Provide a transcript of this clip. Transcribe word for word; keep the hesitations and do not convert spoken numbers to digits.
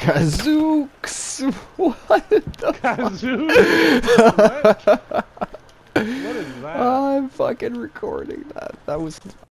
Gadzooks! What the Gadzooks? What? What is that? I'm fucking recording that. That was